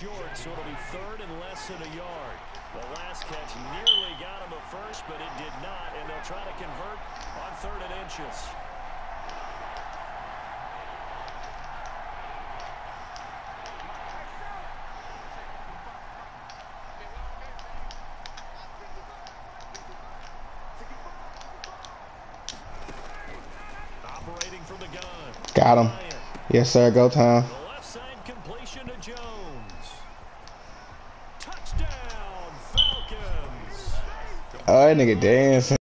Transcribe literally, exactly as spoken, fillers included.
short, so it'll be third and less than a yard. The last catch nearly got him a first, but it did not, and they'll try to convert on third and inches. Operating from the gun. Got him. Yes, sir. Go time. The left side completion to Jones. Touchdown, Falcons. Oh, that nigga dancing.